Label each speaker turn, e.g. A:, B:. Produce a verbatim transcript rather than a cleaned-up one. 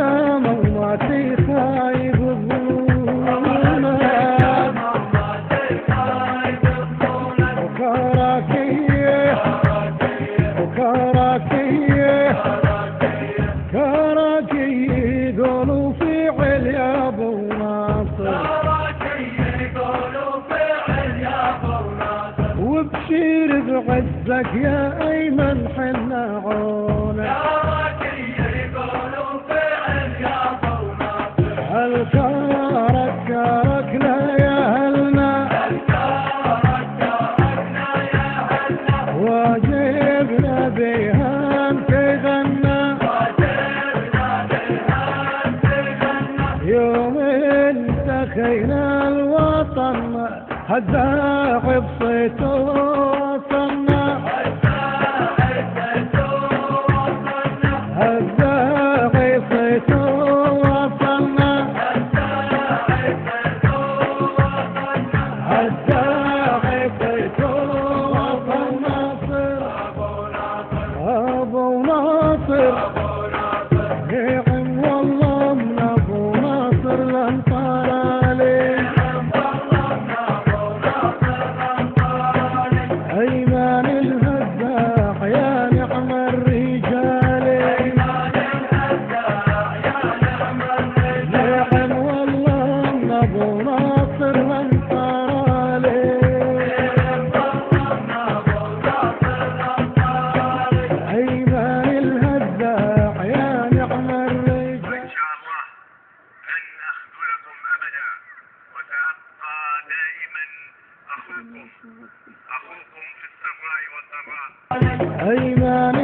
A: الشام وما تخايب ظنونا وكراكيه وكراكيه كراكيه يقولوا في عليا ابو ناصر وبشير بعزك يا ايمن حنا عونك الكارك كاركنا يا هلنا واجبنا بيهان تغنى يوم انتخينا الوطن هالداعي بصيته وصلنا هالداعي بصيته وصلنا هالداعي بصيته وصلنا ابو ناصر نعم والله من ابو ناصر لنطار عليه ايمان الهداع يا نعم الرجال نعم والله من ابو ناصر لنطار عليه ايمان الهداع يا نعم الرجال.
B: وان شاء الله لن اخذلكم ابدا وسابقى دائما اخوكم اخوكم في السراء والضراء.
A: ايمان